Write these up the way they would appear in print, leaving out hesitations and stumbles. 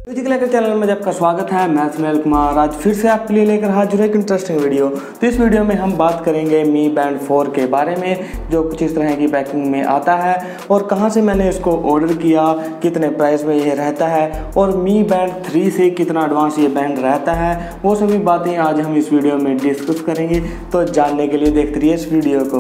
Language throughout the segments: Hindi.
म्यूजिक लेकर चैनल में आपका स्वागत है। मैं सुनील कुमार आज फिर से आपके लिए लेकर हाजिर एक इंटरेस्टिंग वीडियो। तो इस वीडियो में हम बात करेंगे मी बैंड 4 के बारे में, जो कुछ इस तरह की पैकिंग में आता है और कहां से मैंने इसको ऑर्डर किया, कितने प्राइस में ये रहता है और मी बैंड 3 से कितना एडवांस ये बैंड रहता है, वो सभी बातें आज हम इस वीडियो में डिस्कस करेंगे। तो जानने के लिए देखते रहिए इस वीडियो को।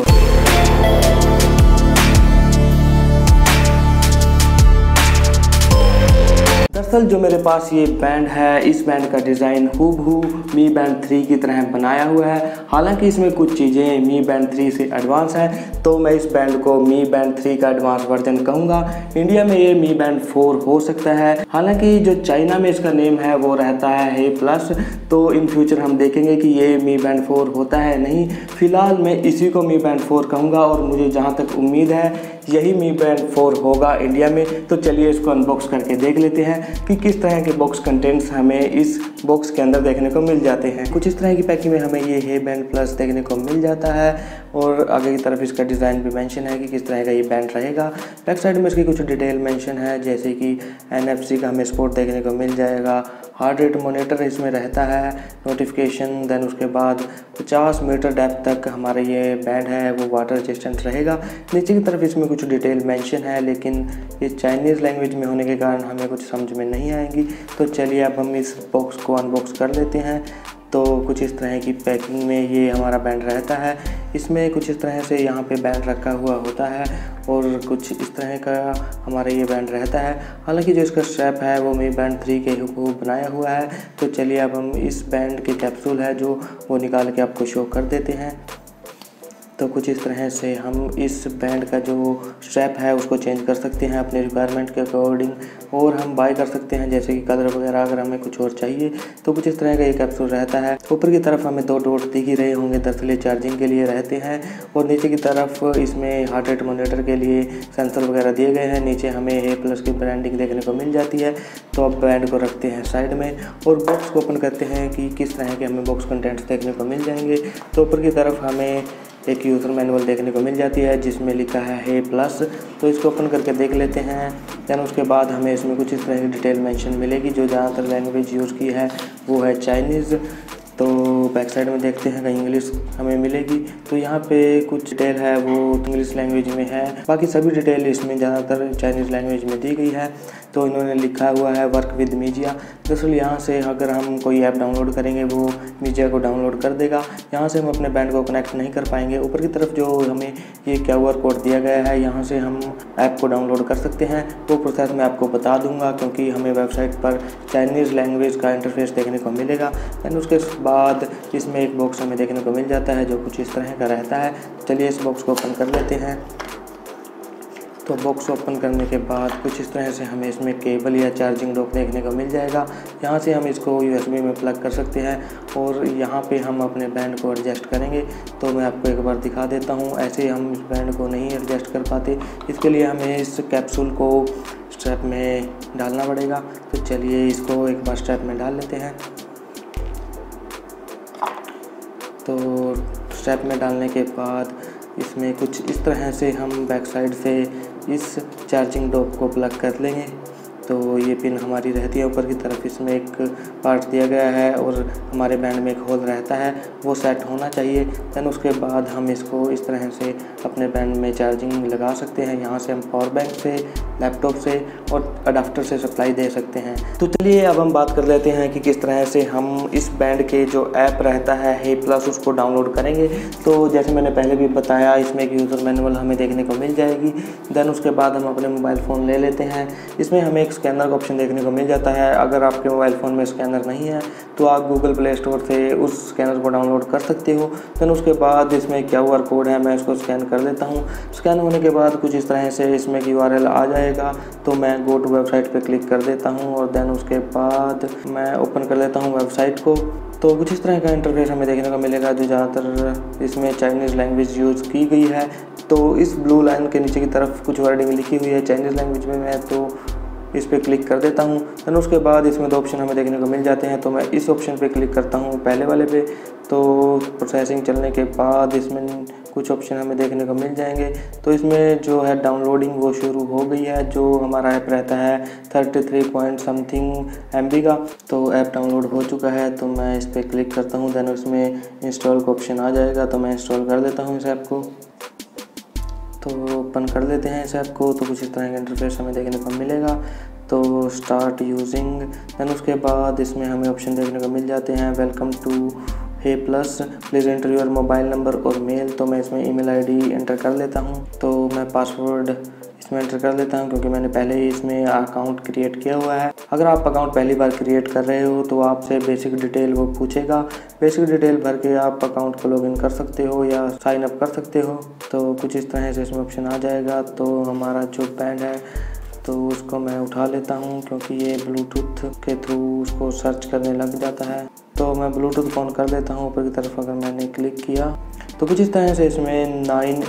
दरअसल जो मेरे पास ये बैंड है, इस बैंड का डिज़ाइन हूबहू मी बैंड 3 की तरह बनाया हुआ है। हालांकि इसमें कुछ चीज़ें मी बैंड 3 से एडवांस हैं, तो मैं इस बैंड को मी बैंड 3 का एडवांस वर्जन कहूँगा। इंडिया में ये मी बैंड 4 हो सकता है। हालांकि जो चाइना में इसका नेम है वो रहता है हे प्लस, तो इन फ्यूचर हम देखेंगे कि ये मी बैंड 4 होता है नहीं। फिलहाल मैं इसी को मी बैंड 4 कहूँगा और मुझे जहाँ तक उम्मीद है यही मी बैंड 4 होगा इंडिया में। तो चलिए इसको अनबॉक्स करके देख लेते हैं कि किस तरह के बॉक्स कंटेंट्स हमें इस बॉक्स के अंदर देखने को मिल जाते हैं। कुछ इस तरह की पैकिंग में हमें ये हे बैंड प्लस देखने को मिल जाता है और आगे की तरफ इसका डिज़ाइन भी मेंशन है कि किस तरह का ये बैंड रहेगा। बैक साइड में इसकी कुछ डिटेल मेंशन है, जैसे कि NFC का हमें सपोर्ट देखने को मिल जाएगा, हार्ट रेट मॉनिटर इसमें रहता है, नोटिफिकेशन, देन उसके बाद 50 मीटर डेप्थ तक हमारा ये बैंड है वो वाटर रेजिस्टेंट रहेगा। नीचे की तरफ इसमें कुछ डिटेल मेंशन है, लेकिन ये चाइनीज़ लैंग्वेज में होने के कारण हमें कुछ समझ में नहीं आएंगी। तो चलिए अब हम इस बॉक्स को अनबॉक्स कर लेते हैं। तो कुछ इस तरह की पैकिंग में ये हमारा बैंड रहता है। इसमें कुछ इस तरह से यहाँ पे बैंड रखा हुआ होता है और कुछ इस तरह का हमारा ये बैंड रहता है। हालांकि जो इसका स्ट्रैप है वो मी बैंड 3 के हुबहू बनाया हुआ है। तो चलिए अब हम इस बैंड के कैप्सूल है जो वो निकाल के आपको शो कर देते हैं। तो कुछ इस तरह से हम इस बैंड का जो स्ट्रैप है उसको चेंज कर सकते हैं अपने रिक्वायरमेंट के अकॉर्डिंग, और हम बाय कर सकते हैं जैसे कि कलर वगैरह अगर हमें कुछ और चाहिए। तो कुछ इस तरह का ये कैप्सूल रहता है। ऊपर की तरफ हमें 2 डॉट दिख ही रहे होंगे, दरअसल चार्जिंग के लिए रहते हैं, और नीचे की तरफ इसमें हार्ट रेट मॉनिटर के लिए सेंसर वगैरह दिए गए हैं। नीचे हमें हे प्लस की ब्रांडिंग देखने को मिल जाती है। तो अब बैंड को रखते हैं साइड में और बॉक्स को ओपन करते हैं कि किस तरह के हमें बॉक्स कंटेंट्स देखने को मिल जाएंगे। तो ऊपर की तरफ हमें एक यूज़र मैनुअल देखने को मिल जाती है जिसमें लिखा है हे प्लस। तो इसको ओपन करके देख लेते हैं। दैन उसके बाद हमें इसमें कुछ इस तरह की डिटेल मेंशन मिलेगी। जो ज़्यादातर लैंग्वेज यूज़ की है वो है चाइनीज़। तो बैक साइड में देखते हैं कहीं इंग्लिश हमें मिलेगी। तो यहाँ पे कुछ डिटेल है वो इंग्लिश लैंग्वेज में है, बाकी सभी डिटेल इसमें ज़्यादातर चाइनीज़ लैंग्वेज में दी गई है। तो इन्होंने लिखा हुआ है वर्क विद मीजिया। दरअसल यहाँ से अगर हम कोई ऐप डाउनलोड करेंगे वो मीजिया को डाउनलोड कर देगा। यहाँ से हम अपने बैंड को कनेक्ट नहीं कर पाएंगे। ऊपर की तरफ जो हमें ये QR कोड दिया गया है, यहाँ से हम ऐप को डाउनलोड कर सकते हैं। वो प्रोसेस मैं आपको बता दूंगा क्योंकि हमें वेबसाइट पर चाइनीज़ लैंग्वेज का इंटरफेस देखने को मिलेगा। दैन उसके बाद इसमें एक बॉक्स हमें देखने को मिल जाता है जो कुछ इस तरह का रहता है। चलिए इस बॉक्स को ओपन कर लेते हैं। तो बॉक्स ओपन करने के बाद कुछ इस तरह से हमें इसमें केबल या चार्जिंग डॉक देखने को मिल जाएगा। यहाँ से हम इसको USB में प्लग कर सकते हैं और यहाँ पे हम अपने बैंड को एडजस्ट करेंगे। तो मैं आपको एक बार दिखा देता हूँ। ऐसे हम इस बैंड को नहीं एडजस्ट कर पाते, इसके लिए हमें इस कैप्सूल को स्ट्रैप में डालना पड़ेगा। तो चलिए इसको एक बार स्ट्रैप में डाल लेते हैं। तो स्ट्रैप में डालने के बाद इसमें कुछ इस तरह से हम बैक साइड से इस चार्जिंग डॉक को प्लग कर लेंगे। तो ये पिन हमारी रहती है। ऊपर की तरफ इसमें एक पार्ट दिया गया है और हमारे बैंड में एक होल रहता है, वो सेट होना चाहिए। दैन उसके बाद हम इसको इस तरह से अपने बैंड में चार्जिंग लगा सकते हैं। यहाँ से हम पावर बैंक से, लैपटॉप से और अडाप्टर से सप्लाई दे सकते हैं। तो चलिए अब हम बात कर लेते हैं कि किस तरह से हम इस बैंड के जो ऐप रहता है हे प्लस उसको डाउनलोड करेंगे। तो जैसे मैंने पहले भी बताया, इसमें एक यूज़र मैनुअल हमें देखने को मिल जाएगी। दैन उसके बाद हम अपने मोबाइल फ़ोन ले लेते हैं। इसमें हमें एक स्कैनर का ऑप्शन देखने को मिल जाता है। अगर आपके मोबाइल फ़ोन में स्कैनर नहीं है तो आप गूगल प्ले स्टोर से उस स्कैनर को डाउनलोड कर सकते हो। दैन उसके बाद इसमें QR कोड है, मैं इसको स्कैन कर देता हूँ। स्कैन होने के बाद कुछ इस तरह से इसमें URL आ जाएगा। तो मैं गो टू वेबसाइट पे क्लिक कर देता हूँ और दैन उसके बाद मैं ओपन कर लेता हूँ वेबसाइट को। तो कुछ इस तरह का इंटरफेस हमें देखने को मिलेगा जो ज़्यादातर इसमें चाइनीज़ लैंग्वेज यूज़ की गई है। तो इस ब्लू लाइन के नीचे की तरफ कुछ वर्डिंग लिखी हुई है चाइनीज़ लैंग्वेज में। मैं तो इस पर क्लिक कर देता हूँ। दैन उसके बाद इसमें 2 ऑप्शन हमें देखने को मिल जाते हैं। तो मैं इस ऑप्शन पे क्लिक करता हूँ, पहले वाले पे। तो प्रोसेसिंग चलने के बाद इसमें कुछ ऑप्शन हमें देखने को मिल जाएंगे। तो इसमें जो है डाउनलोडिंग वो शुरू हो गई है। जो हमारा ऐप रहता है 33 पॉइंट समथिंग MB का, तो ऐप डाउनलोड हो चुका है। तो मैं इस पर क्लिक करता हूँ, देन उसमें इंस्टॉल का ऑप्शन आ जाएगा। तो मैं इंस्टॉल कर देता हूँ इस ऐप को। तो ओपन कर लेते हैं इस ऐप को। तो कुछ इस तरह का इंटरफेस हमें देखने को मिलेगा। तो स्टार्ट यूजिंग, देन उसके बाद इसमें हमें ऑप्शन देखने को मिल जाते हैं welcome to hey plus, please enter your mobile number और मेल। तो मैं इसमें ईमेल ID एंटर कर लेता हूँ। तो मैं पासवर्ड इसमें एंटर कर लेता हूँ क्योंकि मैंने पहले ही इसमें अकाउंट क्रिएट किया हुआ है। अगर आप अकाउंट पहली बार क्रिएट कर रहे हो तो आपसे बेसिक डिटेल वो पूछेगा। बेसिक डिटेल भर के आप अकाउंट को लॉगिन कर सकते हो या साइन अप कर सकते हो। तो कुछ इस तरह से इसमें ऑप्शन आ जाएगा। तो हमारा जो बैंड है तो उसको मैं उठा लेता हूँ क्योंकि ये ब्लूटूथ के थ्रू उसको सर्च करने लग जाता है। तो मैं ब्लूटूथ ऑन कर देता हूँ। ऊपर की तरफ अगर मैंने क्लिक किया तो कुछ इस तरह से इसमें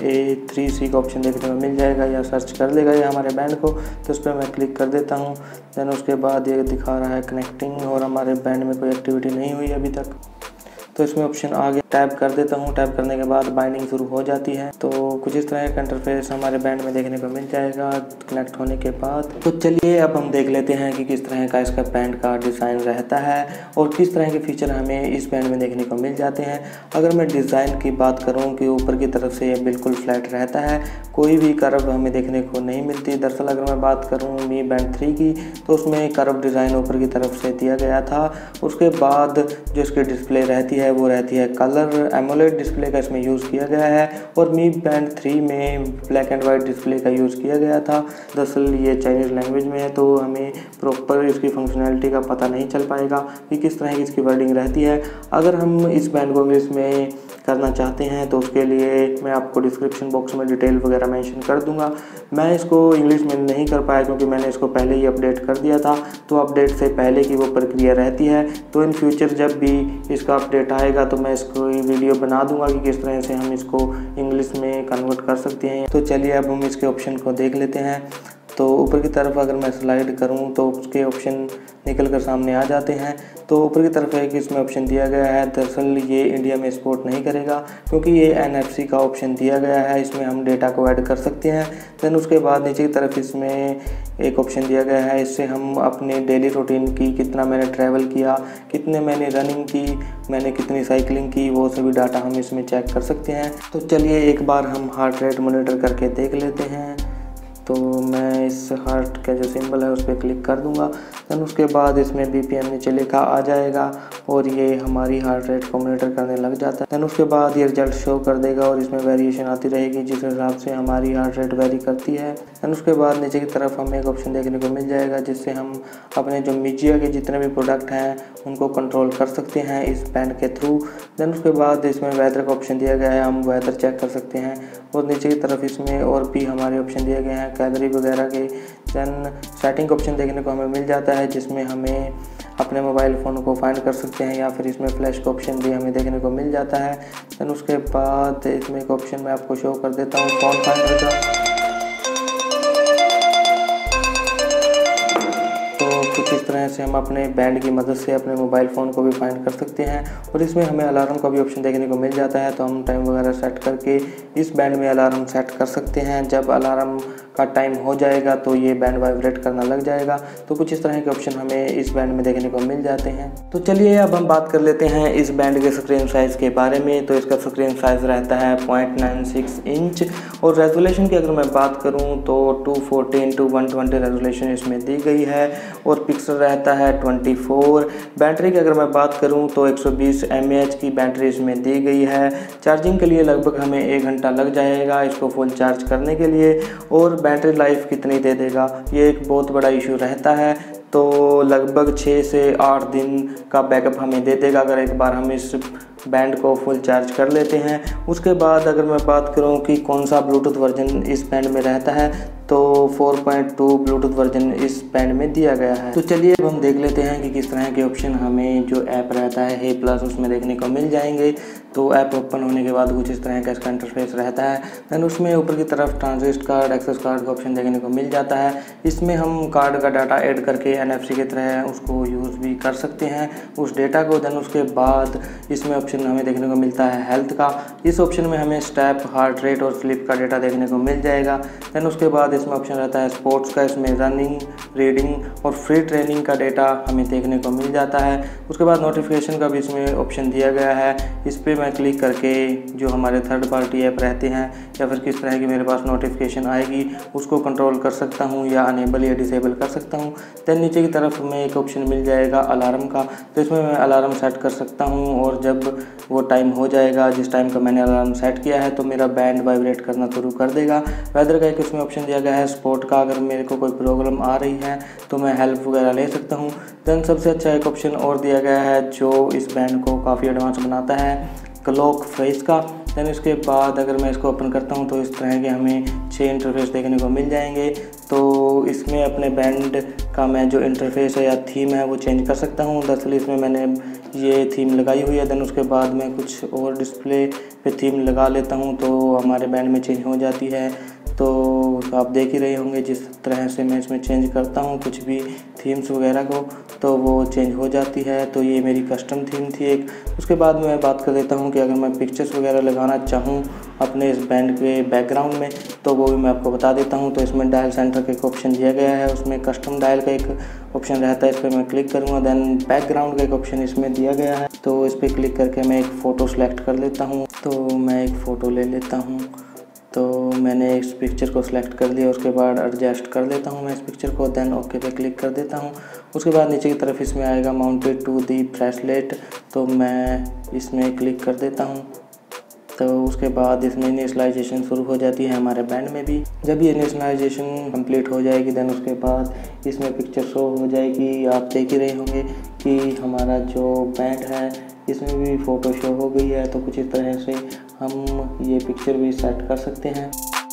9A3C का ऑप्शन देखने को मिल जाएगा या सर्च कर लेगा ये हमारे बैंड को। तो उस पर मैं क्लिक कर देता हूँ। देन उसके बाद ये दिखा रहा है कनेक्टिंग, और हमारे बैंड में कोई एक्टिविटी नहीं हुई अभी तक। तो इसमें ऑप्शन आगे टैप कर देता हूँ। टैप करने के बाद बाइंडिंग शुरू हो जाती है। तो कुछ इस तरह का इंटरफेस हमारे बैंड में देखने को मिल जाएगा कनेक्ट होने के बाद। तो चलिए अब हम देख लेते हैं कि किस तरह का इसका बैंड का डिज़ाइन रहता है और किस तरह के फीचर हमें इस बैंड में देखने को मिल जाते हैं। अगर मैं डिज़ाइन की बात करूँ कि ऊपर की तरफ से ये बिल्कुल फ्लैट रहता है, कोई भी कर्व हमें देखने को नहीं मिलती। दरअसल अगर मैं बात करूँ मी बैंड 3 की तो उसमें कर्व डिज़ाइन ऊपर की तरफ से दिया गया था। उसके बाद जो इसकी डिस्प्ले रहती है वो रहती है कलर एमोलेड डिस्प्ले का इसमें यूज़ किया गया है, और मी बैंड 3 में ब्लैक एंड वाइट डिस्प्ले का यूज़ किया गया था। दरअसल ये चाइनीज़ लैंग्वेज में है तो हमें प्रॉपर इसकी फंक्शनैलिटी का पता नहीं चल पाएगा कि किस तरह की इसकी वर्डिंग रहती है। अगर हम इस बैंड को इंग्लिश में करना चाहते हैं तो उसके लिए मैं आपको डिस्क्रिप्शन बॉक्स में डिटेल वगैरह मेंशन कर दूंगा। मैं इसको इंग्लिश में नहीं कर पाया क्योंकि मैंने इसको पहले ही अपडेट कर दिया था। तो अपडेट से पहले की वो प्रक्रिया रहती है। तो इन फ्यूचर जब भी इसका अपडेट आएगा तो मैं इसको वीडियो बना दूंगा कि किस तरह से हम इसको इंग्लिश में कन्वर्ट कर सकते हैं। तो चलिए अब हम इसके ऑप्शन को देख लेते हैं। तो ऊपर की तरफ अगर मैं स्लाइड करूं तो उसके ऑप्शन निकल कर सामने आ जाते हैं। तो ऊपर की तरफ है कि इसमें ऑप्शन दिया गया है। दरअसल ये इंडिया में सपोर्ट नहीं करेगा क्योंकि ये NFC का ऑप्शन दिया गया है। इसमें हम डेटा को ऐड कर सकते हैं। देन उसके बाद नीचे की तरफ इसमें एक ऑप्शन दिया गया है। इससे हम अपने डेली रूटीन की, कितना मैंने ट्रैवल किया, कितने मैंने रनिंग की, मैंने कितनी साइकिलिंग की, वो सभी डाटा हम इसमें चेक कर सकते हैं। तो चलिए एक बार हम हार्ट रेट मॉनिटर करके देख लेते हैं। तो मैं इस हार्ट का जो सिंबल है उस पर क्लिक कर दूंगा। देन उसके बाद इसमें BPM नीचे लिखा आ जाएगा और ये हमारी हार्ट रेट को मॉनिटर करने लग जाता है। देन उसके बाद ये रिजल्ट शो कर देगा और इसमें वेरिएशन आती रहेगी जिस हिसाब से हमारी हार्ट रेट वेरी करती है। देन उसके बाद नीचे की तरफ हमें एक ऑप्शन देखने को मिल जाएगा जिससे हम अपने जो मीजिया के जितने भी प्रोडक्ट हैं उनको कंट्रोल कर सकते हैं इस बैंड के थ्रू। देन उसके बाद इसमें वेदर का ऑप्शन दिया गया है, हम वेदर चेक कर सकते हैं। और नीचे की तरफ इसमें और भी हमारे ऑप्शन दिए गए हैं कैलोरी वगैरह के। देन सेटिंग ऑप्शन देखने को हमें मिल जाता है जिसमें हमें अपने मोबाइल फ़ोन को फाइंड कर सकते हैं या फिर इसमें फ्लैश का ऑप्शन भी हमें देखने को मिल जाता है। देन उसके बाद इसमें एक ऑप्शन मैं आपको शो कर देता हूँ फ़ोन फाइंडर का। कुछ इस तरह से हम अपने बैंड की मदद से अपने मोबाइल फ़ोन को भी फाइंड कर सकते हैं। और इसमें हमें अलार्म का भी ऑप्शन देखने को मिल जाता है। तो हम टाइम वगैरह सेट करके इस बैंड में अलार्म सेट कर सकते हैं। जब अलार्म का टाइम हो जाएगा तो ये बैंड वाइब्रेट करना लग जाएगा। तो कुछ इस तरह के ऑप्शन हमें इस बैंड में देखने को मिल जाते हैं। तो चलिए अब हम बात कर लेते हैं इस बैंड के स्क्रीन साइज़ के बारे में। तो इसका स्क्रीन साइज़ रहता है 0.96 इंच और रेजोल्यूशन की अगर मैं बात करूं तो 240x120 रेजोल्यूशन इसमें दी गई है और पिक्सल रहता है 24। बैटरी की अगर मैं बात करूं तो 120 mAh की बैटरी इसमें दी गई है। चार्जिंग के लिए लगभग हमें 1 घंटा लग जाएगा इसको फुल चार्ज करने के लिए। और बैटरी लाइफ कितनी दे देगा ये एक बहुत बड़ा इशू रहता है। तो लगभग 6 से 8 दिन का बैकअप हमें दे देगा अगर एक बार हम इस बैंड को फुल चार्ज कर लेते हैं। उसके बाद अगर मैं बात करूं कि कौन सा ब्लूटूथ वर्जन इस बैंड में रहता है तो 4.2 ब्लूटूथ वर्जन इस बैंड में दिया गया है। तो चलिए अब हम देख लेते हैं कि किस तरह के ऑप्शन हमें जो ऐप रहता है हे प्लस उसमें देखने को मिल जाएंगे। तो ऐप ओपन होने के बाद कुछ इस तरह का इसका इंटरफेस रहता है। देन उसमें ऊपर की तरफ ट्रांजिट कार्ड, एक्सेस कार्ड का ऑप्शन देखने को मिल जाता है। इसमें हम कार्ड का डाटा ऐड करके NFC की तरह उसको यूज़ भी कर सकते हैं उस डेटा को। देन उसके बाद इसमें ऑप्शन हमें देखने को मिलता है हेल्थ का। इस ऑप्शन में हमें स्टेप, हार्ट रेट और स्लीप का डेटा देखने को मिल जाएगा। देन उसके बाद इसमें ऑप्शन रहता है स्पोर्ट्स का। इसमें रनिंग, रीडिंग और फ्री ट्रेनिंग का डेटा हमें देखने को मिल जाता है। उसके बाद नोटिफिकेशन का भी इसमें ऑप्शन दिया गया है। इस पर मैं क्लिक करके जो हमारे थर्ड पार्टी ऐप रहते हैं या फिर किस तरह की मेरे पास नोटिफिकेशन आएगी उसको कंट्रोल कर सकता हूँ या अनेबल या डिसेबल कर सकता हूँ। देन नीचे की तरफ हमें एक ऑप्शन मिल जाएगा अलार्म का। तो इसमें मैं अलार्म सेट कर सकता हूँ और जब वो टाइम हो जाएगा जिस टाइम का मैंने अलार्म सेट किया है तो मेरा बैंड वाइब्रेट करना शुरू कर देगा। वेदर का एक इसमें ऑप्शन दिया गया है। स्पोर्ट का, अगर मेरे को कोई प्रॉब्लम आ रही है तो मैं हेल्प वगैरह ले सकता हूँ। देन सबसे अच्छा एक ऑप्शन और दिया गया है जो इस बैंड को काफ़ी एडवांस बनाता है, क्लॉक फेस का। देन उसके बाद अगर मैं इसको ओपन करता हूँ तो इस तरह के हमें 6 इंटरफेस देखने को मिल जाएंगे। तो इसमें अपने बैंड का मैं जो इंटरफेस है या थीम है वो चेंज कर सकता हूँ। दरअसल इसमें मैंने ये थीम लगाई हुई है। देन उसके बाद मैं कुछ और डिस्प्ले पे थीम लगा लेता हूँ तो हमारे बैंड में चेंज हो जाती है। तो आप देख ही रहे होंगे जिस तरह से मैं इसमें चेंज करता हूँ कुछ भी थीम्स वगैरह को तो वो चेंज हो जाती है। तो ये मेरी कस्टम थीम थी एक। उसके बाद मैं बात कर देता हूँ कि अगर मैं पिक्चर्स वगैरह लगाना चाहूँ अपने इस बैंड के बैकग्राउंड में तो वो भी मैं आपको बता देता हूँ। तो इसमें डायल सेंटर का एक ऑप्शन दिया गया है, उसमें कस्टम डायल का एक ऑप्शन रहता है, इस पर मैं क्लिक करूँगा। देन बैकग्राउंड का एक ऑप्शन इसमें दिया गया है तो इस पर क्लिक करके मैं एक फ़ोटो सेलेक्ट कर लेता हूँ। तो मैं एक फ़ोटो ले लेता हूँ। तो मैंने इस पिक्चर को सिलेक्ट कर लिया। उसके बाद एडजस्ट कर लेता हूँ मैं इस पिक्चर को। देन ओके पे क्लिक कर देता हूँ। उसके बाद नीचे की तरफ इसमें आएगा माउंटेड टू दी ब्रेसलेट, तो मैं इसमें क्लिक कर देता हूँ। तो उसके बाद इसमें इनिशियलाइजेशन शुरू हो जाती है हमारे बैंड में भी। जब ये इनिशियलाइजेशन कंप्लीट हो जाएगी देन उसके बाद इसमें पिक्चर शो हो जाएगी। आप देख ही रहे होंगे कि हमारा जो बैंड है इसमें भी फ़ोटो शो हो गई है। तो कुछ इस तरह से हम ये पिक्चर भी सेट कर सकते हैं।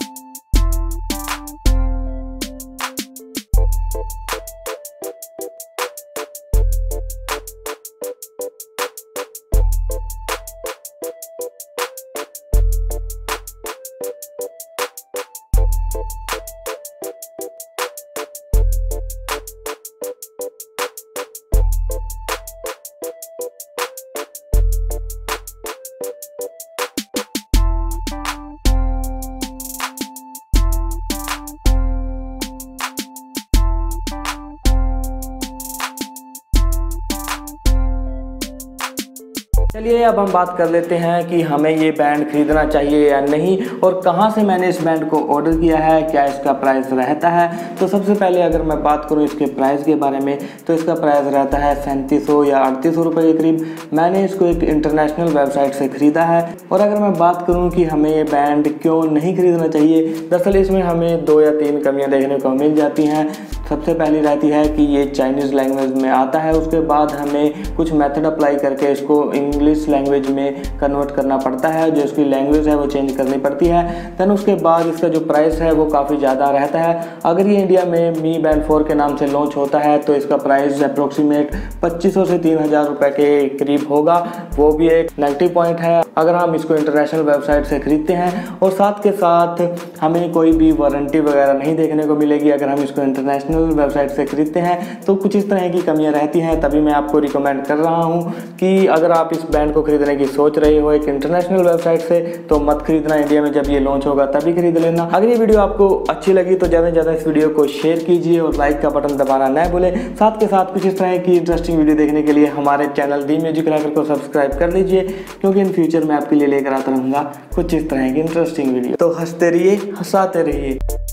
चलिए अब हम बात कर लेते हैं कि हमें ये बैंड खरीदना चाहिए या नहीं और कहाँ से मैंने इस बैंड को ऑर्डर किया है, क्या इसका प्राइस रहता है। तो सबसे पहले अगर मैं बात करूँ इसके प्राइस के बारे में तो इसका प्राइस रहता है 3700 या 3800 रुपये के करीब। मैंने इसको एक इंटरनेशनल वेबसाइट से ख़रीदा है। और अगर मैं बात करूँ कि हमें ये बैंड क्यों नहीं खरीदना चाहिए, दरअसल इसमें हमें 2 या 3 कमियाँ देखने को मिल जाती हैं। सबसे पहली रहती है कि ये चाइनीज़ लैंग्वेज में आता है। उसके बाद हमें कुछ मेथड अप्लाई करके इसको इंग्लिश लैंग्वेज में कन्वर्ट करना पड़ता है, जो इसकी लैंग्वेज है वो चेंज करनी पड़ती है। देन उसके बाद इसका जो प्राइस है वो काफ़ी ज़्यादा रहता है। अगर ये इंडिया में मी बैंड 4 के नाम से लॉन्च होता है तो इसका प्राइस अप्रोक्सीमेट 2500 से 3000 रुपये के करीब होगा। वो भी एक नेगेटिव पॉइंट है अगर हम इसको इंटरनेशनल वेबसाइट से खरीदते हैं। और साथ के साथ हमें कोई भी वारंटी वगैरह नहीं देखने को मिलेगी अगर हम इसको इंटरनेशनल वेबसाइट से खरीदते हैं। तो कुछ इस तरह की कमियां रहती हैं। तभी मैं आपको रिकमेंड कर रहा हूं कि अगर आप इस बैंड को खरीदने की सोच रहे हो एक इंटरनेशनल वेबसाइट से तो मत खरीदना, इंडिया में जब ये लॉन्च होगा तभी खरीद लेना। अगर ये वीडियो आपको अच्छी लगी तो ज़्यादा से ज़्यादा इस वीडियो को शेयर कीजिए और लाइक का बटन दबाना न भूलें। साथ के साथ कुछ इस तरह की इंटरेस्टिंग वीडियो देखने के लिए हमारे चैनल दी म्यूजिक लवर को सब्सक्राइब कर लीजिए, क्योंकि इन फ्यूचर में आपके लिए लेकर आता रहूँगा कुछ इस तरह की इंटरेस्टिंग वीडियो। तो हंसते रहिए, हंसाते रहिए।